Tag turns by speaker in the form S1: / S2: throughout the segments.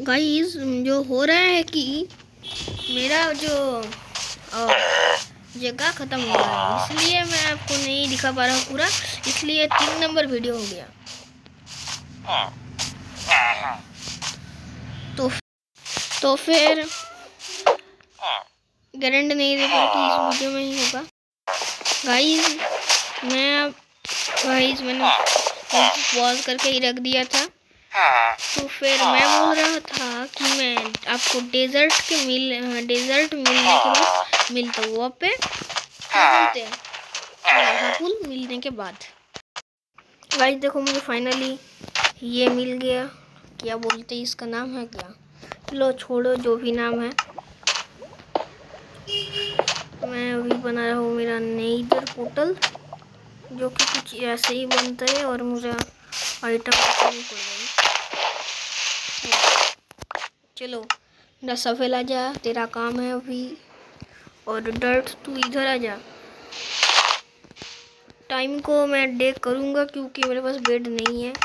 S1: Guys जो हो रहा है कि मेरा जो जगह ख़त्म हो रहा है, इसलिए मैं आपको नहीं दिखा पा रहा हूँ पूरा, इसलिए 3 नंबर वीडियो हो गया। तो फिर गारंटी नहीं दे पाया कि इस वीडियो में ही होगा। गाइस मैंने पॉज करके ही रख दिया था। तो फिर मैं बोल रहा था कि मैं आपको डेजर्ट मिलने के बाद मिलता हूँ। वहाँ पे क्या बोलते हैं पुल मिलने के बाद। गाइस देखो मुझे फाइनली ये मिल गया। क्या बोलते हैं इसका नाम है क्या, चलो छोड़ो जो भी नाम है। मैं अभी बना रहा हूँ मेरा नेदर पोर्टल, जो कि कुछ ऐसे ही बनता है और मुझे आइटम नहीं पड़ गई। चलो सफेद आ जा, तेरा काम है अभी। और डर्ट तू इधर आ जा। टाइम को मैं डेक करूँगा क्योंकि मेरे पास बेड नहीं है।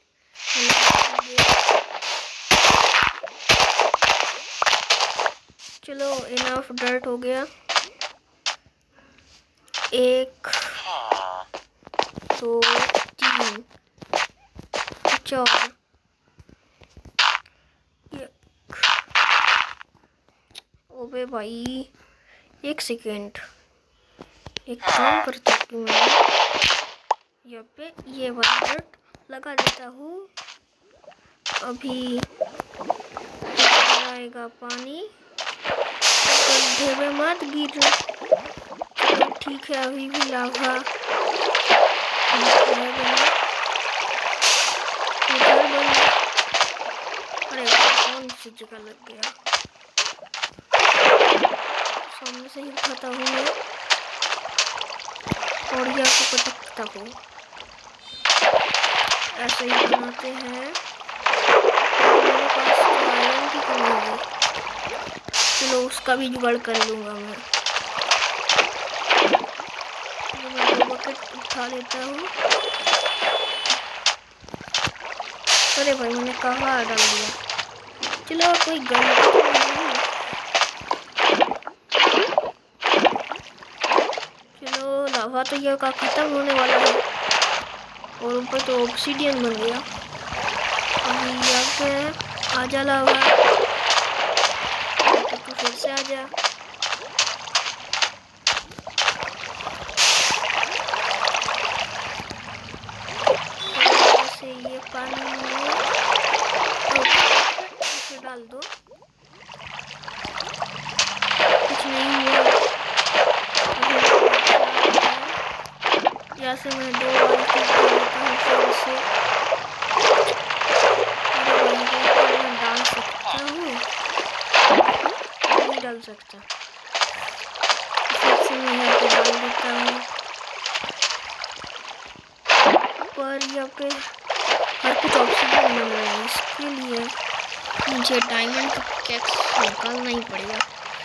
S1: चलो इनफ डर्ट हो गया। 1 2 3 4। ओबे भाई 1 सेकेंड, एक काम करता हूँ कि मैं यहाँ पे ये वाला डर्ट लगा देता हूँ। अभी आएगा पानी, गड्ढे में मत गिर। चलो ठीक है, अभी भी लावा अरे कौन सी जगह लग गया, सामने से ही उठाता हूँ मैं और यहाँ को पटकता हूँ। ऐसे ही बनाते हैं। मेरे पास तो आयरन की कमी है, चलो उसका भी जुगाड़ कर लूँगा मैं। मैं 2 बकेट उठा लेता हूँ। अरे भाई मैंने कहाँ डाल दिया। चलो कोई गलती तो नहीं। चलो लावा तो यह का ख़त्म होने वाला है और ऊपर तो ऑब्सीडियन बन गया। अभी यहाँ पे आजा लावा, तो फिर से आजा। ऐसे ये पानी में इसे डाल दो, कुछ नहीं हुआ। यहाँ से मैं 2 बाल्टी लेता हूँ फिर से। मैं डाल सकता हूँ, नहीं डाल सकता। फिर से मैं यहाँ पे डाल देता हूँ। पर यहाँ पे हर कुछ ऑप्शन मिल रहा है, इसके लिए मुझे डायमंड पिकैक्स निकालना ही पड़ेगा।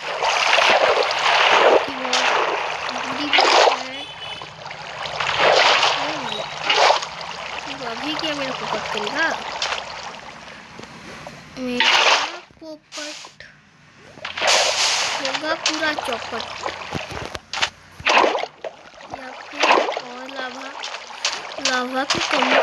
S1: अभी क्या मेरा पोपट करेगा, मेरा पोपट होगा पूरा चौपट। यहाँ पे और लावा की कमी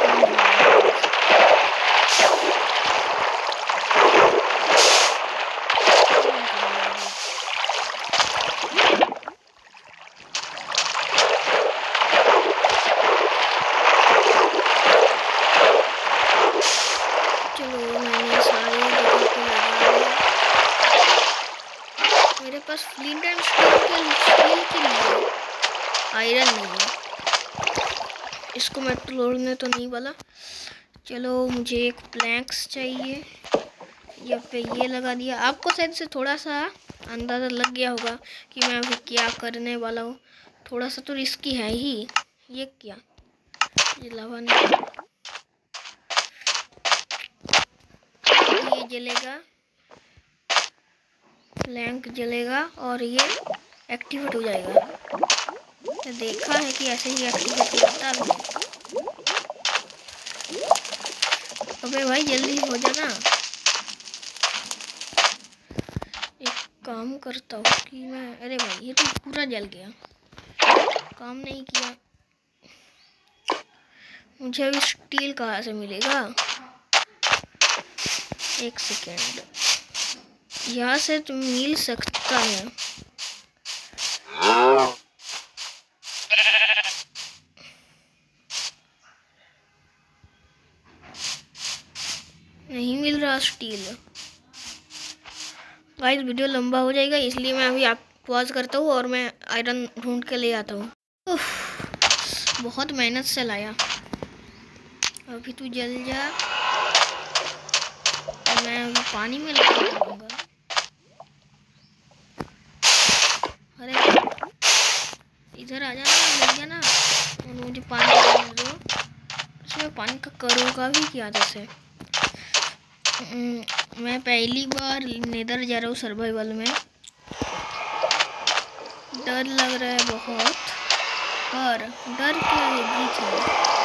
S1: मेरे पास फ्लिंट एंड स्टील के लिए आयरन नहीं है, इसको मैं तोड़ने तो नहीं वाला। चलो मुझे एक प्लैंक्स चाहिए। यहाँ पे ये लगा दिया। आपको शायद से थोड़ा सा अंदाज़ा लग गया होगा कि मैं अभी क्या करने वाला हूँ। थोड़ा सा तो रिस्की है ही। ये क्या, ये लावा नहीं, ये जलेगा, प्लैंक जलेगा और ये एक्टिवेट हो जाएगा। तो देखा है कि ऐसे ही एक्टिवेट होता है। अबे भाई जल्दी हो जाना। काम करता हूँ कि मैं, अरे भाई ये तो पूरा जल गया, काम नहीं किया। मुझे अभी स्टील कहाँ से मिलेगा? एक सेकेंड, यहाँ से तो मिल सकता है। नहीं मिल रहा स्टील। गाइस वीडियो लंबा हो जाएगा, इसलिए मैं अभी आप पॉज करता हूँ और मैं आयरन ढूंढ के ले आता हूँ। बहुत मेहनत से लाया, अभी तू जल जा। मैं अभी पानी में लगा दूंगा। अरे इधर आ जाना, मिल गया ना। और मुझे पानी दो, इसमें पानी का करूँगा भी क्या? जैसे मैं पहली बार नेदर जा रहा हूँ सर्वाइवल में, डर लग रहा है बहुत। डर क्या है, जीत है।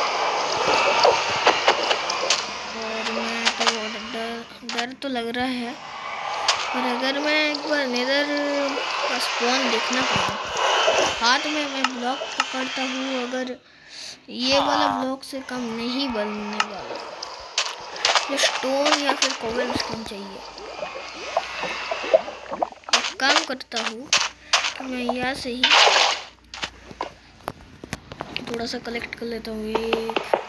S1: और मैं तो डर तो लग रहा है, पर अगर मैं एक बार नेदर का स्पॉन देखना पड़ेगा। हाथ में मैं ब्लॉक पकड़ता हूँ, अगर ये वाला ब्लॉक से कम नहीं बनने वाला। ये स्टोन या फिर कोबल स्टोन चाहिए। एक काम करता हूँ कि मैं यहाँ से ही थोड़ा सा कलेक्ट कर लेता हूँ। 1